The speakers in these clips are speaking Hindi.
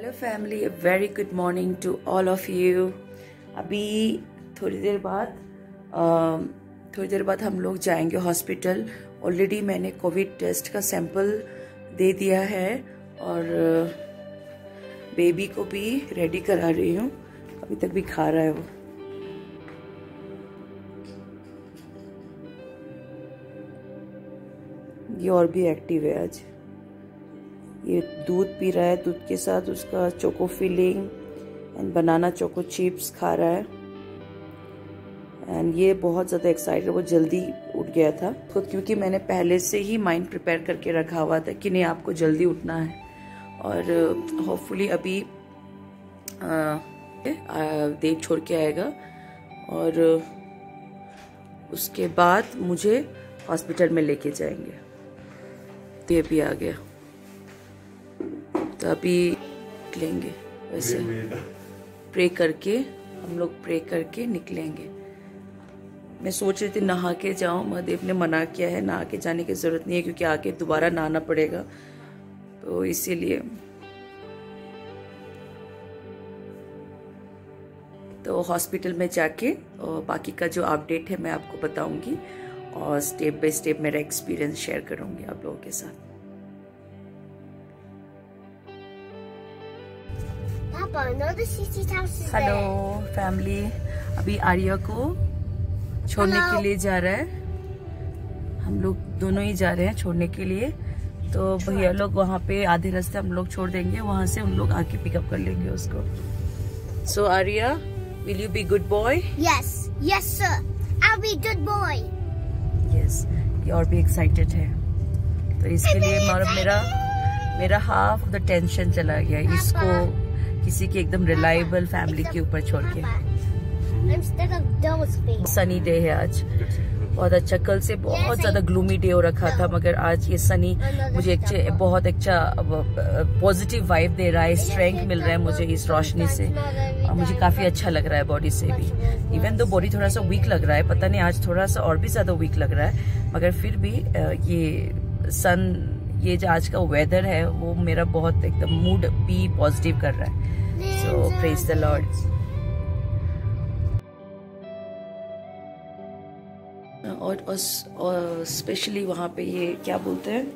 Hello family, very good morning to all of you. अभी थोड़ी देर बाद हम लोग जाएंगे हॉस्पिटल। ऑलरेडी मैंने कोविड टेस्ट का सैंपल दे दिया है और बेबी को भी रेडी करा रही हूँ। अभी तक भी खा रहा है वो। ये और भी एक्टिव है आज। ये दूध पी रहा है, दूध के साथ उसका choco filling and banana choco chips खा रहा है। एंड ये बहुत ज़्यादा एक्साइटेड, वो जल्दी उठ गया था खुद, क्योंकि मैंने पहले से ही माइंड प्रिपेयर करके रखा हुआ था कि नहीं आपको जल्दी उठना है। और होपफुली अभी देव छोड़ के आएगा और उसके बाद मुझे हॉस्पिटल में लेके जाएंगे। देव भी आ गया तो अभी निकलेंगे। वैसे प्रे करके हम लोग निकलेंगे। मैं सोच रही थी नहा के जाऊं, महादेव ने मना किया है, नहा के जाने की जरूरत नहीं है क्योंकि आके दोबारा नहाना पड़ेगा, तो इसीलिए। तो हॉस्पिटल में जाके और बाकी का जो अपडेट है मैं आपको बताऊंगी और स्टेप बाय स्टेप मेरा एक्सपीरियंस शेयर करूंगी आप लोगों के साथ। हेलो फैमिली, अभी आर्या को छोड़ने के लिए जा रहा है। हम लोग दोनों ही जा रहे हैं छोड़ने के लिए। तो भैया लोग वहाँ पे आधे रास्ते हम लोग छोड़ देंगे, वहाँ से उन लोग आके पिकअप कर लेंगे उसको। So Arya, will you be good boy? Yes yes sir, I will be good boy. Yes, ये और भी एक्साइटेड है, तो इसके लिए मेरा हाफ ऑफ द टेंशन चला गया इसको किसी की एकदम रिलायबल फैमिली के ऊपर छोड़ के। सनी डे है आज, बहुत अच्छा। कल से बहुत ज्यादा ग्लूमी डे हो रखा था, मगर आज ये सनी मुझे बहुत अच्छा पॉजिटिव वाइब दे रहा है, स्ट्रेंथ मिल रहा है मुझे इस रोशनी से, और मुझे काफी अच्छा लग रहा है बॉडी से भी। इवन तो बॉडी थोड़ा सा वीक लग रहा है, पता नहीं आज थोड़ा सा और भी ज्यादा वीक लग रहा है, मगर फिर भी ये जो आज का वेदर है वो मेरा बहुत एकदम मूड भी पॉजिटिव कर रहा है। So praise the Lord. और स्पेशली वहाँ पे ये क्या बोलते हैं,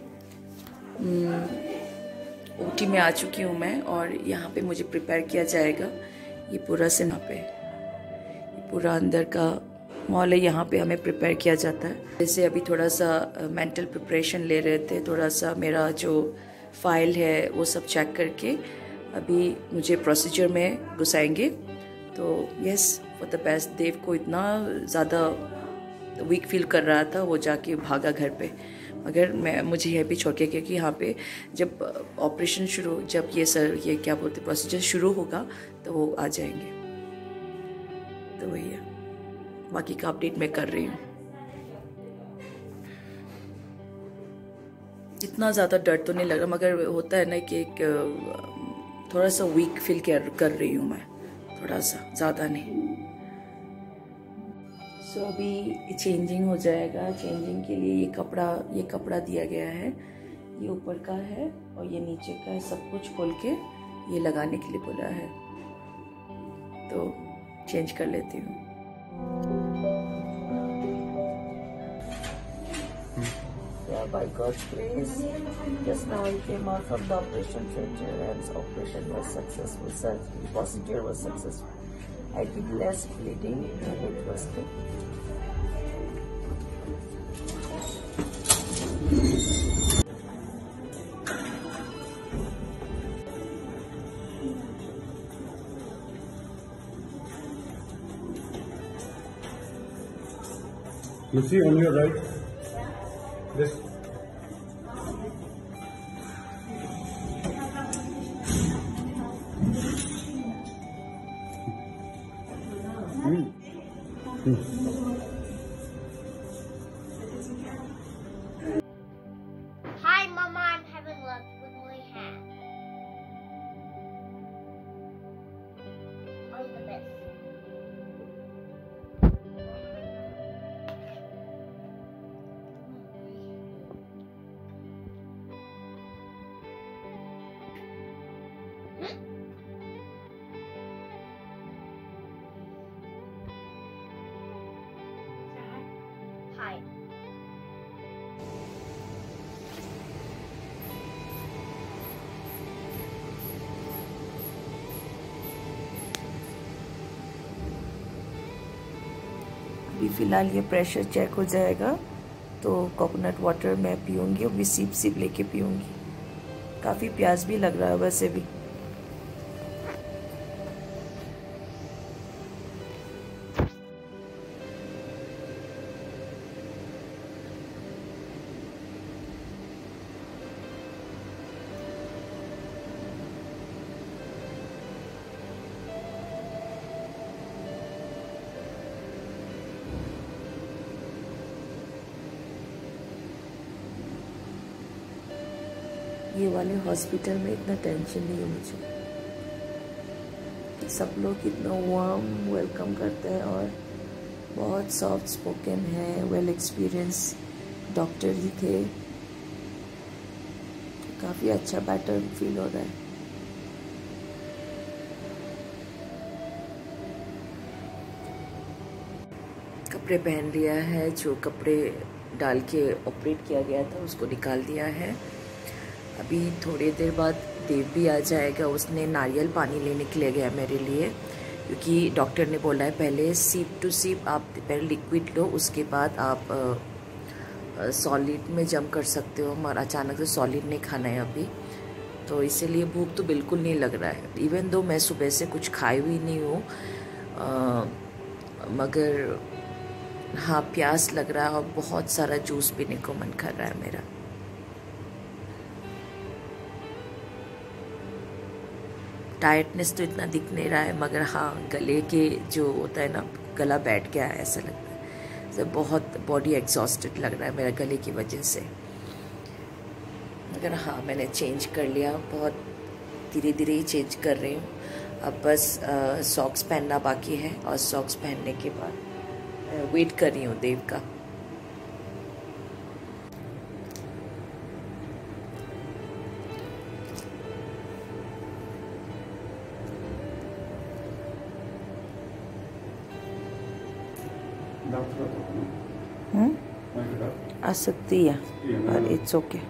ओटी में आ चुकी हूँ मैं, और यहाँ पे मुझे प्रिपेयर किया जाएगा। ये पूरा से यहाँ पे ये पूरा अंदर का मॉल है, यहाँ पे हमें प्रिपेयर किया जाता है। जैसे अभी थोड़ा सा मेंटल प्रिपरेशन ले रहे थे, थोड़ा सा मेरा जो फाइल है वो सब चेक करके अभी मुझे प्रोसीजर में घुसाएंगे। तो yes, for the best. Dev को इतना ज़्यादा वीक फील कर रहा था, वो जाके भागा घर पे, मगर मुझे यह भी छोड़ के, क्योंकि यहाँ पे जब ऑपरेशन शुरू, जब ये क्या बोलते प्रोसीजर शुरू होगा तो वो आ जाएंगे। तो वही है, बाकी का अपडेट मैं कर रही हूँ। इतना ज़्यादा डर तो नहीं लग रहा, मगर होता है ना कि थोड़ा सा वीक फील कर रही हूँ मैं, थोड़ा सा, ज़्यादा नहीं। सो अभी चेंजिंग हो जाएगा। चेंजिंग के लिए ये कपड़ा दिया गया है, ये ऊपर का है और ये नीचे का है, सब कुछ खोल के ये लगाने के लिए बोला है, तो चेंज कर लेती हूँ। By God's grace, just now I came out from the operation theater and the operation was successful. The procedure was successful. I did less bleeding and it was good. You see on your right, this. Hi, Mama. I'm having lunch with my hand. All the best. अभी फ़िलहाल ये प्रेशर चेक हो जाएगा तो कोकोनट वाटर मैं पीऊँगी, अभी सिप सिप लेके पीऊँगी। काफ़ी प्यास भी लग रहा है वैसे भी। ये वाले हॉस्पिटल में इतना टेंशन नहीं है मुझे। सब लोग इतना वार्म वेलकम करते हैं और बहुत सॉफ्ट स्पोकन है, वेल एक्सपीरियंस डॉक्टर ही थे। काफ़ी अच्छा बेटर फील हो रहा है। कपड़े पहन लिया है, जो कपड़े डाल के ऑपरेट किया गया था उसको निकाल दिया है। अभी थोड़ी देर बाद देव भी आ जाएगा, उसने नारियल पानी लेने के लिए गया मेरे लिए, क्योंकि डॉक्टर ने बोला है पहले सिप टू सिप आप पहले लिक्विड लो, उसके बाद आप सॉलिड में जंप कर सकते हो, मगर अचानक से सॉलिड नहीं खाना है अभी, तो इसीलिए भूख तो बिल्कुल नहीं लग रहा है। इवन दो मैं सुबह से कुछ खाई हुई नहीं हूँ, मगर हाँ प्यास लग रहा है और बहुत सारा जूस पीने को मन कर रहा है मेरा। टायर्डनेस तो इतना दिख नहीं रहा है, मगर हाँ गले के जो होता है ना, गला बैठ गया है ऐसा लगता है। तो बहुत बॉडी एग्जॉस्टेड लग रहा है मेरा गले की वजह से। मगर हाँ मैंने चेंज कर लिया, बहुत धीरे धीरे ही चेंज कर रही हूँ। अब बस सॉक्स पहनना बाकी है और सॉक्स पहनने के बाद वेट कर रही हूँ देव का। आ सकती है पर it's okay.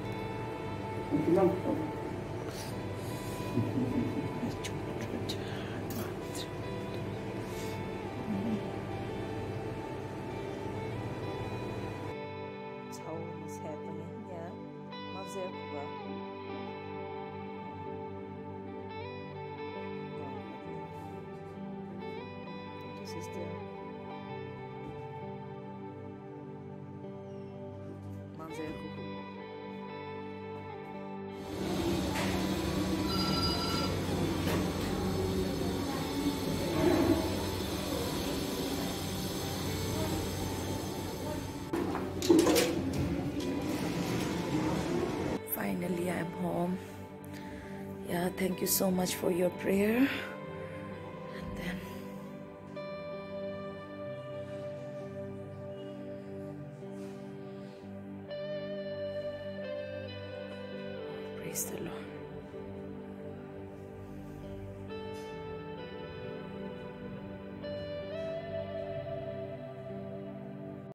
Finally, I'm home. Yeah, thank you so much for your prayer. And then praise the Lord.